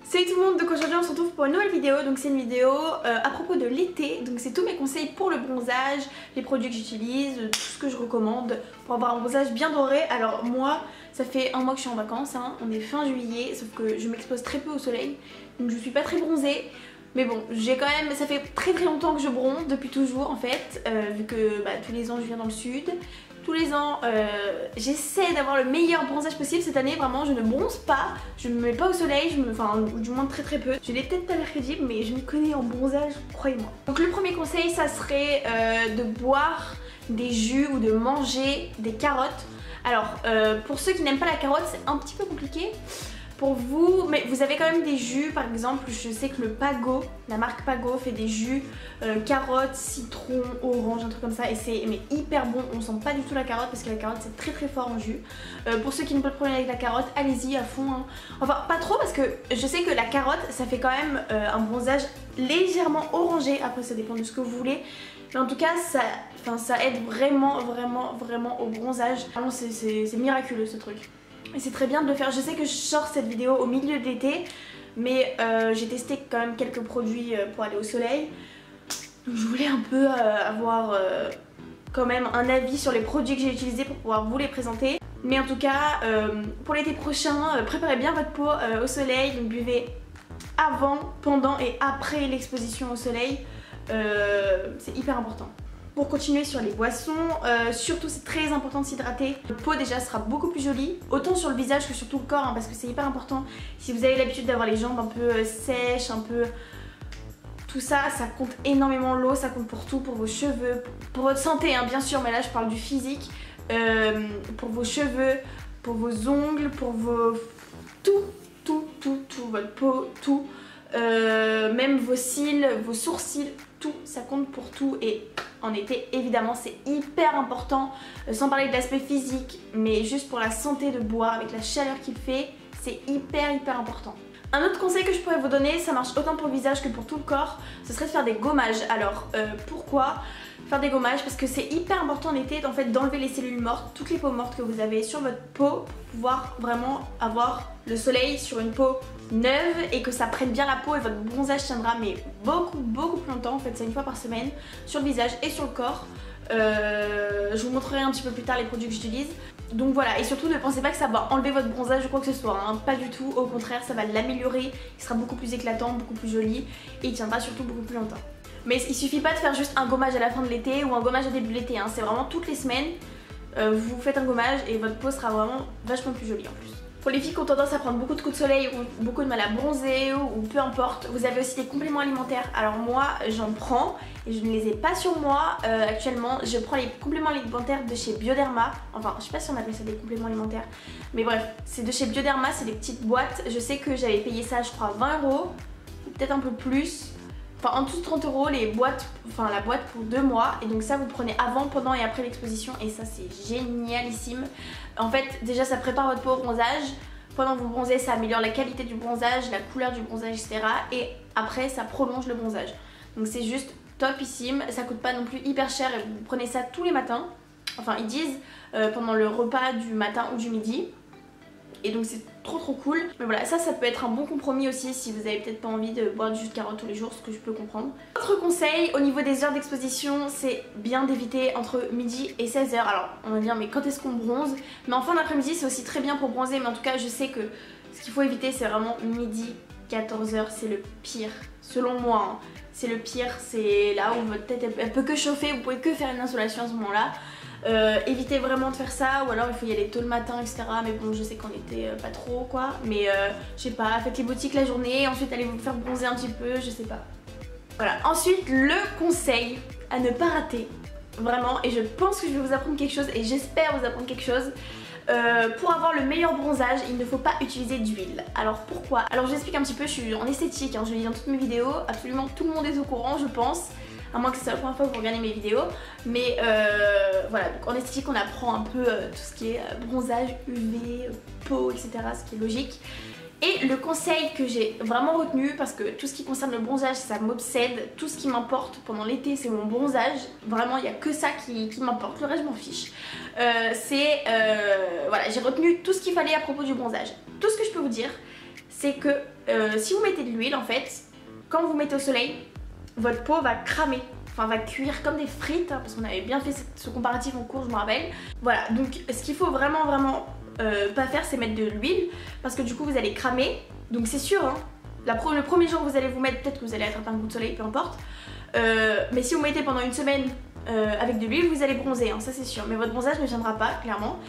Salut tout le monde, donc aujourd'hui on se retrouve pour une nouvelle vidéo. Donc c'est une vidéo à propos de l'été. Donc c'est tous mes conseils pour le bronzage, les produits que j'utilise, tout ce que je recommande pour avoir un bronzage bien doré. Alors moi ça fait un mois que je suis en vacances, hein. On est fin juillet, sauf que je m'expose très peu au soleil, donc je suis pas très bronzée. Mais bon, j'ai quand même, ça fait très longtemps que je bronze, depuis toujours en fait, vu que tous les ans je viens dans le sud. Tous les ans, j'essaie d'avoir le meilleur bronzage possible. Cette année, vraiment, je ne bronze pas, je me mets pas au soleil, enfin, ou du moins très peu. Je l'ai peut-être pas l'air crédible, mais je m'y connais en bronzage, croyez-moi. Donc le premier conseil, ça serait de boire des jus ou de manger des carottes. Alors, pour ceux qui n'aiment pas la carotte, c'est un petit peu compliqué. Pour vous, mais vous avez quand même des jus, par exemple je sais que le Pago, la marque Pago fait des jus carotte, citron, orange, un truc comme ça, et c'est hyper bon. On sent pas du tout la carotte parce que la carotte c'est très fort en jus. Pour ceux qui n'ont pas de problème avec la carotte, allez-y à fond, hein. Enfin pas trop parce que je sais que la carotte ça fait quand même un bronzage légèrement orangé, après ça dépend de ce que vous voulez. Mais en tout cas ça aide vraiment au bronzage. Vraiment c'est miraculeux ce truc. Et c'est très bien de le faire. Je sais que je sors cette vidéo au milieu de l'été, mais j'ai testé quand même quelques produits pour aller au soleil. Donc je voulais un peu avoir quand même un avis sur les produits que j'ai utilisés pour pouvoir vous les présenter. Mais en tout cas, pour l'été prochain, préparez bien votre peau au soleil. Donc buvez avant, pendant et après l'exposition au soleil. C'est hyper important. Pour continuer sur les boissons, surtout c'est très important de s'hydrater. La peau déjà sera beaucoup plus jolie, autant sur le visage que sur tout le corps, hein, parce que c'est hyper important. Si vous avez l'habitude d'avoir les jambes un peu sèches, un peu... Tout ça, ça compte énormément. L'eau, ça compte pour tout, pour vos cheveux, pour votre santé hein, bien sûr, mais là je parle du physique. Pour vos cheveux, pour vos ongles, pour vos... Tout, votre peau, tout. Même vos cils, vos sourcils, tout, ça compte pour tout. Et en été évidemment c'est hyper important, sans parler de l'aspect physique, mais juste pour la santé de boire avec la chaleur qu'il fait, c'est hyper important. Un autre conseil que je pourrais vous donner, ça marche autant pour le visage que pour tout le corps, ce serait de faire des gommages. Alors pourquoi faire des gommages? Parce que c'est hyper important en été en fait d'enlever les cellules mortes, toutes les peaux mortes que vous avez sur votre peau, pour pouvoir vraiment avoir le soleil sur une peau neuve et que ça prenne bien la peau, et votre bronzage tiendra mais beaucoup plus longtemps. En fait c'est une fois par semaine sur le visage et sur le corps. Je vous montrerai un petit peu plus tard les produits que j'utilise. Donc voilà, et surtout ne pensez pas que ça va enlever votre bronzage ou quoi que ce soit, hein. Pas du tout, au contraire ça va l'améliorer, il sera beaucoup plus éclatant, beaucoup plus joli et il tiendra surtout beaucoup plus longtemps. Mais il suffit pas de faire juste un gommage à la fin de l'été ou un gommage au début de l'été, hein. C'est vraiment toutes les semaines, vous faites un gommage et votre peau sera vraiment vachement plus jolie en plus. Pour les filles qui ont tendance à prendre beaucoup de coups de soleil ou beaucoup de mal à bronzer ou peu importe, vous avez aussi des compléments alimentaires. Alors moi j'en prends et je ne les ai pas sur moi actuellement. Je prends les compléments alimentaires de chez Bioderma. Enfin je sais pas si on appelle ça des compléments alimentaires, mais bref c'est de chez Bioderma, c'est des petites boîtes. Je sais que j'avais payé ça je crois 20 €, peut-être un peu plus. Enfin en dessous de 30 € les boîtes, enfin la boîte pour 2 mois. Et donc ça vous prenez avant, pendant et après l'exposition. Et ça c'est génialissime. En fait déjà ça prépare votre peau au bronzage. Pendant que vous bronzez ça améliore la qualité du bronzage, la couleur du bronzage etc. Et après ça prolonge le bronzage. Donc c'est juste topissime. Ça coûte pas non plus hyper cher et vous prenez ça tous les matins. Enfin ils disent pendant le repas du matin ou du midi. Et donc c'est trop cool. Mais voilà, ça peut être un bon compromis aussi si vous avez peut-être pas envie de boire du jus de carotte tous les jours, ce que je peux comprendre. Autre conseil au niveau des heures d'exposition, c'est bien d'éviter entre midi et 16 h. Alors on va dire mais quand est-ce qu'on bronze? Mais en fin d'après-midi c'est aussi très bien pour bronzer, mais en tout cas je sais que ce qu'il faut éviter c'est vraiment midi, 14 h, c'est le pire. Selon moi, hein. C'est le pire, c'est là où votre tête elle peut que chauffer, vous pouvez que faire une insolation à ce moment-là. Évitez vraiment de faire ça, ou alors il faut y aller tôt le matin etc. Mais bon je sais qu'on était pas trop quoi. Mais je sais pas, faites les boutiques la journée, ensuite allez vous faire bronzer un petit peu, je sais pas. Voilà, ensuite le conseil à ne pas rater, vraiment, et je pense que je vais vous apprendre quelque chose et j'espère vous apprendre quelque chose. Pour avoir le meilleur bronzage, il ne faut pas utiliser d'huile. Alors pourquoi? Alors je vous explique un petit peu, je suis en esthétique, hein, je le dis dans toutes mes vidéos, absolument tout le monde est au courant je pense. À moins que c'est la première fois que vous regardez mes vidéos. Mais voilà, donc en esthétique on apprend un peu tout ce qui est bronzage, UV, peau, etc. Ce qui est logique. Et le conseil que j'ai vraiment retenu, parce que tout ce qui concerne le bronzage ça m'obsède, tout ce qui m'importe pendant l'été c'est mon bronzage, vraiment il n'y a que ça qui m'importe, le reste je m'en fiche. Voilà, j'ai retenu tout ce qu'il fallait à propos du bronzage. Tout ce que je peux vous dire c'est que si vous mettez de l'huile en fait, quand vous mettez au soleil, votre peau va cramer, enfin va cuire comme des frites, hein, parce qu'on avait bien fait ce comparatif en cours, je me rappelle. Voilà, donc ce qu'il faut vraiment pas faire, c'est mettre de l'huile, parce que du coup vous allez cramer, donc c'est sûr, hein, le premier jour vous allez vous mettre, peut-être que vous allez attraper un coup de soleil, peu importe, mais si vous mettez pendant une semaine avec de l'huile, vous allez bronzer, hein, ça c'est sûr, mais votre bronzage ne viendra pas, clairement.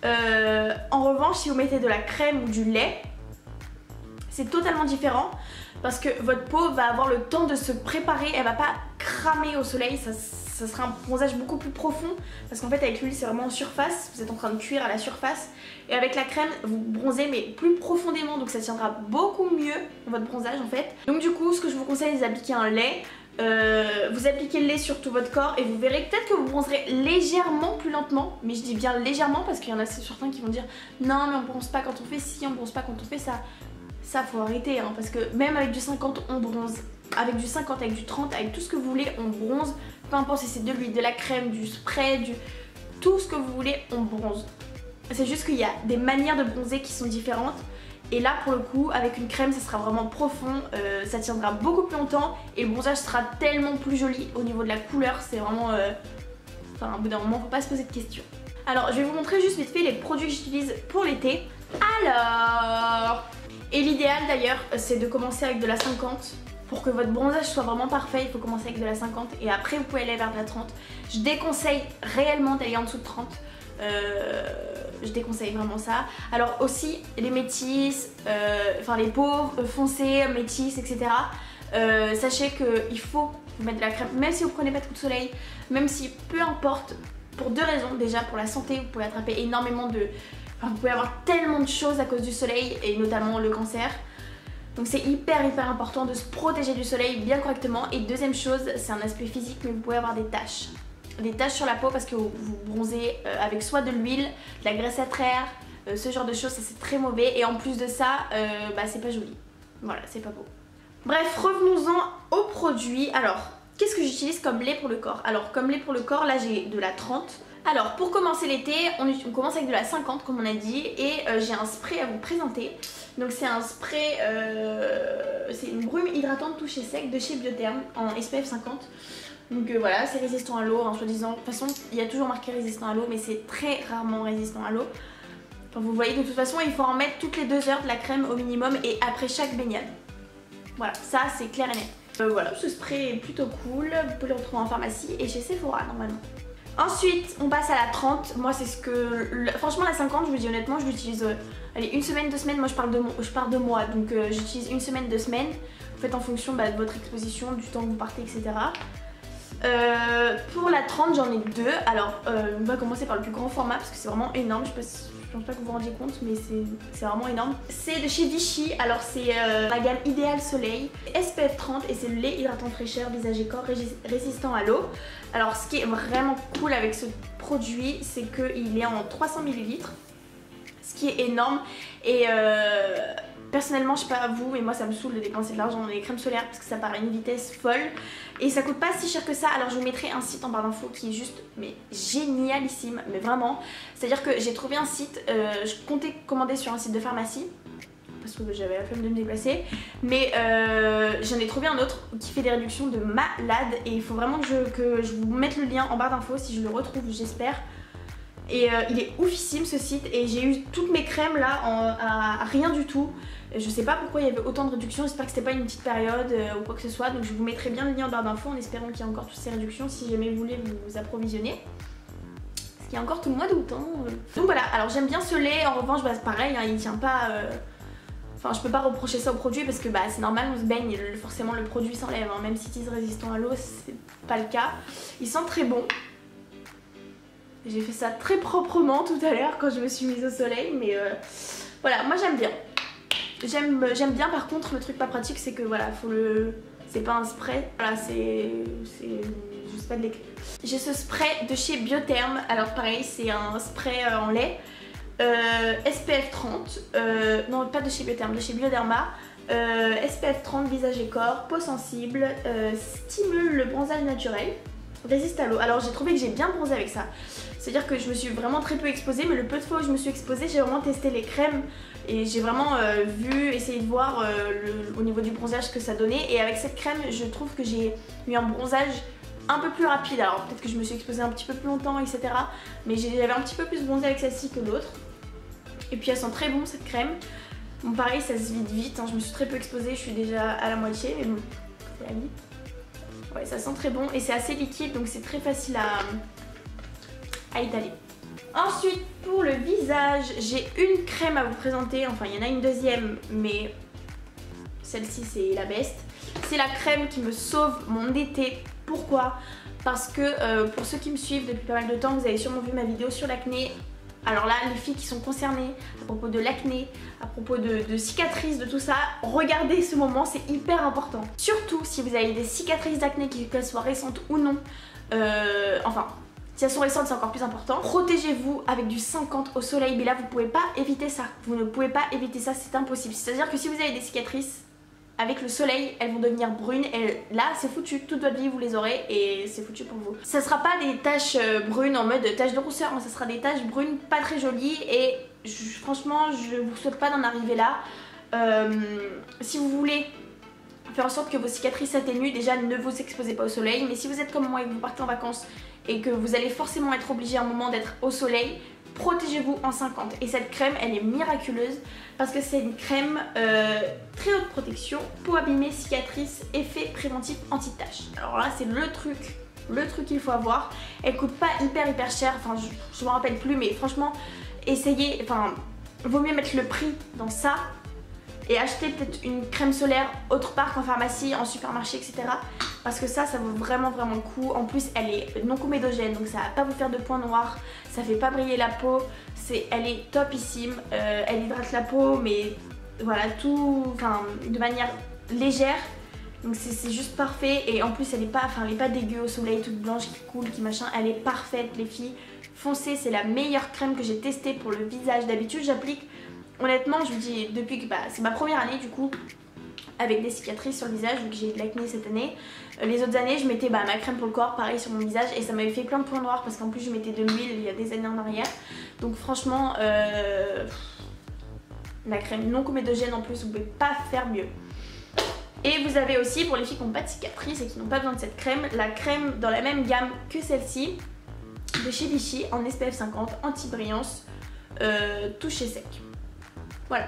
En revanche, si vous mettez de la crème ou du lait, c'est totalement différent parce que votre peau va avoir le temps de se préparer, elle va pas cramer au soleil, ça sera un bronzage beaucoup plus profond parce qu'en fait avec l'huile c'est vraiment en surface, vous êtes en train de cuire à la surface, et avec la crème vous bronzez mais plus profondément, donc ça tiendra beaucoup mieux votre bronzage en fait. Donc du coup ce que je vous conseille, c'est d'appliquer un lait. Vous appliquez le lait sur tout votre corps et vous verrez peut-être que vous bronzerez légèrement plus lentement, mais je dis bien légèrement parce qu'il y en a certains qui vont dire non mais on bronze pas quand on fait ci, on bronze pas quand on fait ça. Ça faut arrêter hein, parce que même avec du 50 on bronze, avec du 50, avec du 30, avec tout ce que vous voulez on bronze, peu importe si c'est de l'huile, de la crème, du spray, tout ce que vous voulez on bronze. C'est juste qu'il y a des manières de bronzer qui sont différentes. Et là pour le coup avec une crème ça sera vraiment profond, ça tiendra beaucoup plus longtemps et le bronzage sera tellement plus joli au niveau de la couleur, c'est vraiment... Enfin au bout d'un moment faut pas se poser de questions. Alors je vais vous montrer juste vite fait les produits que j'utilise pour l'été. Alors... Et l'idéal d'ailleurs c'est de commencer avec de la 50. Pour que votre bronzage soit vraiment parfait, il faut commencer avec de la 50 et après vous pouvez aller vers de la 30. Je déconseille réellement d'aller en dessous de 30. Je déconseille vraiment ça. Alors aussi les métisses, enfin les peaux foncées, métisses, etc. Sachez qu'il faut vous mettre de la crème, même si vous prenez pas de coup de soleil, même si peu importe, pour deux raisons. Déjà pour la santé, vous pouvez attraper énormément de... Enfin, vous pouvez avoir tellement de choses à cause du soleil et notamment le cancer. Donc c'est hyper important de se protéger du soleil bien correctement. Et deuxième chose, c'est un aspect physique, mais vous pouvez avoir des taches. Des taches sur la peau parce que vous bronzez avec soit de l'huile, de la graisse à traire, ce genre de choses, ça c'est très mauvais. Et en plus de ça, bah, c'est pas joli. Voilà, c'est pas beau. Bref, revenons-en aux produits. Alors, qu'est-ce que j'utilise comme lait pour le corps? Alors, comme lait pour le corps, là j'ai de la 30. Alors, pour commencer l'été, on commence avec de la 50 comme on a dit. Et j'ai un spray à vous présenter. Donc c'est un spray, c'est une brume hydratante toucher sec de chez Biotherm en SPF 50. Donc voilà, c'est résistant à l'eau, hein, soi-disant. De toute façon, il y a toujours marqué résistant à l'eau, mais c'est très rarement résistant à l'eau. Enfin, vous voyez, de toute façon, il faut en mettre toutes les 2 heures de la crème au minimum et après chaque baignade. Voilà, ça c'est clair et net. Voilà, ce spray est plutôt cool, vous pouvez le retrouver en pharmacie et chez Sephora normalement. Ensuite, on passe à la 30. Moi, c'est ce que... Franchement, la 50, je vous dis honnêtement, je l'utilise... allez, une semaine, 2 semaines. Moi, je parle de mois. Donc, j'utilise une semaine, 2 semaines. Vous faites en fonction de votre exposition, du temps que vous partez, etc. Pour la 30, j'en ai 2. Alors, on va commencer par le plus grand format parce que c'est vraiment énorme. Je pense pas que vous vous rendiez compte, mais c'est vraiment énorme. C'est de chez Vichy. Alors, c'est la gamme Idéal Soleil SPF 30 et c'est le lait hydratant fraîcheur visage et corps résistant à l'eau. Alors, ce qui est vraiment cool avec ce produit, c'est qu'il est en 300 ml, ce qui est énorme. Et personnellement, je sais pas vous, mais moi ça me saoule de dépenser de l'argent dans les crèmes solaires parce que ça part à une vitesse folle et ça coûte pas si cher que ça. Alors je vous mettrai un site en barre d'infos qui est juste mais génialissime, mais vraiment. C'est à dire que j'ai trouvé un site, je comptais commander sur un site de pharmacie parce que j'avais la flemme de me déplacer, mais j'en ai trouvé un autre qui fait des réductions de malade et il faut vraiment que je vous mette le lien en barre d'infos si je le retrouve, j'espère. Et il est oufissime ce site et j'ai eu toutes mes crèmes là à rien du tout. Je sais pas pourquoi il y avait autant de réductions, j'espère que c'était pas une petite période ou quoi que ce soit. Donc je vous mettrai bien le lien en barre d'infos en espérant qu'il y ait encore toutes ces réductions si jamais vous voulez vous approvisionner. Parce qu'il y a encore tout le mois d'août. Hein. Donc voilà, alors j'aime bien ce lait, en revanche bah, c'est pareil, hein, il tient pas... Enfin je peux pas reprocher ça au produit parce que bah, c'est normal, on se baigne et forcément le produit s'enlève. Hein. Même s'il est résistant à l'eau, c'est pas le cas. Il sent très bon. J'ai fait ça très proprement tout à l'heure quand je me suis mise au soleil, mais voilà, moi j'aime bien. J'aime bien, par contre le truc pas pratique c'est que voilà, faut le... c'est pas un spray, voilà, c'est juste pas de l'éclat. J'ai ce spray de chez Biotherm, alors pareil c'est un spray en lait, SPF 30, non pas de chez Biotherm, de chez Bioderma. SPF 30 visage et corps, peau sensible, stimule le bronzage naturel. résiste à l'eau. Alors j'ai trouvé que j'ai bien bronzé avec ça. C'est-à-dire que je me suis vraiment très peu exposée, mais le peu de fois où je me suis exposée, j'ai vraiment testé les crèmes et j'ai vraiment essayé de voir au niveau du bronzage ce que ça donnait. Et avec cette crème, je trouve que j'ai eu un bronzage un peu plus rapide. Alors peut-être que je me suis exposée un petit peu plus longtemps, etc. Mais j'avais un petit peu plus bronzé avec celle-ci que l'autre. Et puis elle sent très bon cette crème. Bon pareil, ça se vide vite, hein. Je me suis très peu exposée, je suis déjà à la moitié, mais bon, ça va vite. Ouais, ça sent très bon et c'est assez liquide, donc c'est très facile à étaler. Ensuite, pour le visage, j'ai une crème à vous présenter. Enfin, il y en a une deuxième, mais celle-ci, c'est la best. C'est la crème qui me sauve mon été. Pourquoi? Parce que pour ceux qui me suivent depuis pas mal de temps, vous avez sûrement vu ma vidéo sur l'acné. Alors là, les filles qui sont concernées à propos de l'acné, à propos de cicatrices, de tout ça, regardez ce moment, c'est hyper important. Surtout si vous avez des cicatrices d'acné, qu'elles soient récentes ou non. Enfin, si elles sont récentes, c'est encore plus important. Protégez-vous avec du 50 au soleil, mais là, vous pouvez pas éviter ça. Vous ne pouvez pas éviter ça, c'est impossible. C'est-à-dire que si vous avez des cicatrices, avec le soleil, elles vont devenir brunes et là c'est foutu, toute votre vie vous les aurez et c'est foutu pour vous. Ça sera pas des taches brunes en mode taches de rousseur, mais ça sera des taches brunes pas très jolies et franchement je vous souhaite pas d'en arriver là. Si vous voulez faire en sorte que vos cicatrices s'atténuent, déjà ne vous exposez pas au soleil, mais si vous êtes comme moi et que vous partez en vacances et que vous allez forcément être obligé à un moment d'être au soleil, protégez-vous en 50. Et cette crème elle est miraculeuse parce que c'est une crème très haute protection, peau abîmée, cicatrices, effet préventif anti-taches. Alors là c'est le truc qu'il faut avoir. Elle coûte pas hyper cher, enfin je me rappelle plus, mais franchement essayez, enfin vaut mieux mettre le prix dans ça et acheter peut-être une crème solaire autre part qu'en pharmacie, en supermarché, etc. Parce que ça vaut vraiment le coup. En plus elle est non comédogène, donc ça va pas vous faire de points noirs, ça fait pas briller la peau, elle est topissime, elle hydrate la peau mais voilà tout, enfin de manière légère, donc c'est juste parfait. Et en plus elle est pas dégueu au soleil, toute blanche qui coule, qui machin, elle est parfaite les filles, foncez, c'est la meilleure crème que j'ai testée pour le visage. D'habitude j'applique, honnêtement je vous dis, depuis que c'est ma première année du coup avec des cicatrices sur le visage vu que j'ai de l'acné cette année. Les autres années je mettais ma crème pour le corps pareil sur mon visage et ça m'avait fait plein de points noirs parce qu'en plus je mettais de l'huile il y a des années en arrière. Donc franchement la crème non comédogène en plus, vous pouvez pas faire mieux. Et vous avez aussi pour les filles qui n'ont pas de cicatrices et qui n'ont pas besoin de cette crème, la crème dans la même gamme que celle-ci de chez Vichy en SPF 50 anti-brillance touché sec. Voilà.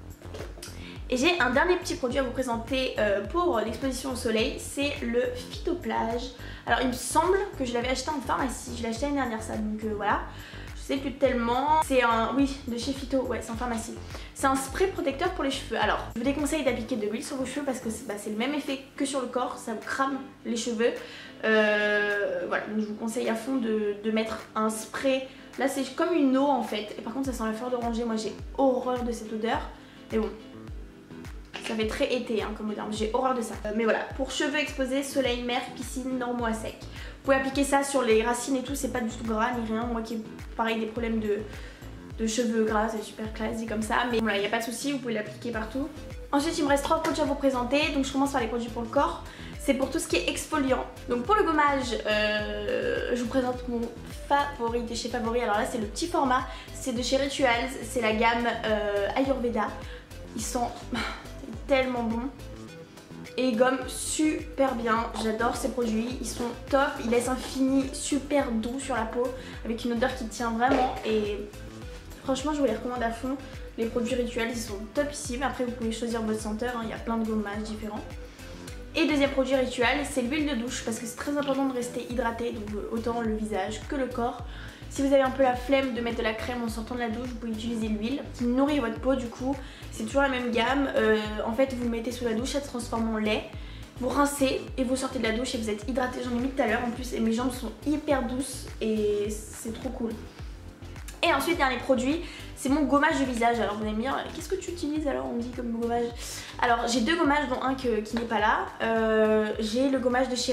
Et j'ai un dernier petit produit à vous présenter pour l'exposition au soleil, c'est le Phytoplage. Alors il me semble que je l'avais acheté en pharmacie, je l'ai acheté l'année dernière ça, donc voilà. Je sais plus tellement. C'est un, oui, de chez Phyto, ouais c'est en pharmacie. C'est un spray protecteur pour les cheveux. Alors je vous déconseille d'appliquer de l'huile sur vos cheveux parce que c'est le même effet que sur le corps, ça vous crame les cheveux. Voilà, donc je vous conseille à fond de mettre un spray. Là c'est comme une eau en fait, et par contre ça sent la fleur d'oranger, moi j'ai horreur de cette odeur. Mais bon, ça fait très été hein, comme odeur, j'ai horreur de ça. Mais voilà, pour cheveux exposés, soleil, mer, piscine, normaux à sec. Vous pouvez appliquer ça sur les racines et tout, c'est pas du tout gras ni rien. Moi qui ai pareil des problèmes de cheveux gras, c'est super classique comme ça. Mais voilà, il n'y a pas de souci, vous pouvez l'appliquer partout. Ensuite il me reste 3 produits à vous présenter, donc je commence par les produits pour le corps. C'est pour tout ce qui est exfoliant. Donc pour le gommage, je vous présente mon favori de chez Favori. Alors là c'est le petit format, c'est de chez Rituals, c'est la gamme Ayurveda. Ils sont tellement bons et ils gomment super bien, j'adore ces produits, ils sont top, ils laissent un fini super doux sur la peau avec une odeur qui tient vraiment et franchement je vous les recommande à fond. Les produits Rituals ils sont topissimes, après vous pouvez choisir votre senteur, hein. Il y a plein de gommages différents. Et deuxième produit Ritual, c'est l'huile de douche parce que c'est très important de rester hydraté, donc autant le visage que le corps. Si vous avez un peu la flemme de mettre de la crème en sortant de la douche, vous pouvez utiliser l'huile qui nourrit votre peau du coup. C'est toujours la même gamme, en fait vous le mettez sous la douche, ça se transforme en lait. Vous rincez et vous sortez de la douche et vous êtes hydraté, j'en ai mis tout à l'heure en plus et mes jambes sont hyper douces et c'est trop cool. Et ensuite dernier produit, c'est mon gommage de visage. Alors vous allez me dire, qu'est-ce que tu utilises alors, on me dit comme gommage? Alors j'ai deux gommages dont un qui n'est pas là. J'ai le gommage de chez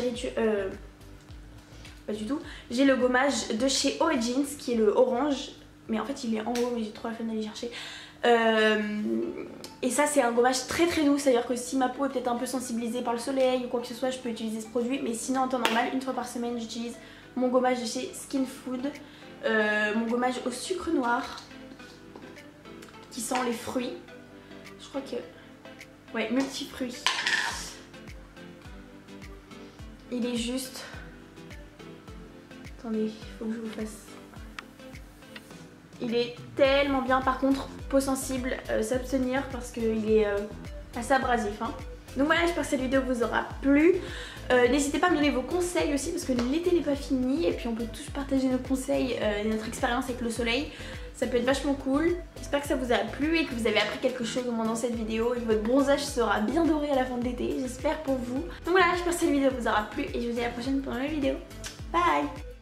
pas du tout. J'ai le gommage de chez Origins qui est le orange. Mais en fait il est en haut mais j'ai trop la flemme d'aller chercher. Et ça c'est un gommage très très doux, c'est à dire que si ma peau est peut-être un peu sensibilisée par le soleil ou quoi que ce soit, je peux utiliser ce produit. Mais sinon en temps normal, une fois par semaine, j'utilise mon gommage de chez Skin Food, mon gommage au sucre noir qui sent les fruits. Je crois que... ouais, multifruits. Il est juste... attendez, il faut que je vous fasse... il est tellement bien. Par contre, peau sensible, s'abstenir parce qu'il est assez abrasif, hein. Donc voilà, j'espère que cette vidéo vous aura plu. N'hésitez pas à me donner vos conseils aussi parce que l'été n'est pas fini et puis on peut tous partager nos conseils et notre expérience avec le soleil. Ça peut être vachement cool. J'espère que ça vous a plu et que vous avez appris quelque chose au moins dans cette vidéo et que votre bronzage sera bien doré à la fin de l'été. J'espère pour vous. Donc voilà, j'espère que cette vidéo vous aura plu et je vous dis à la prochaine pour une nouvelle vidéo. Bye!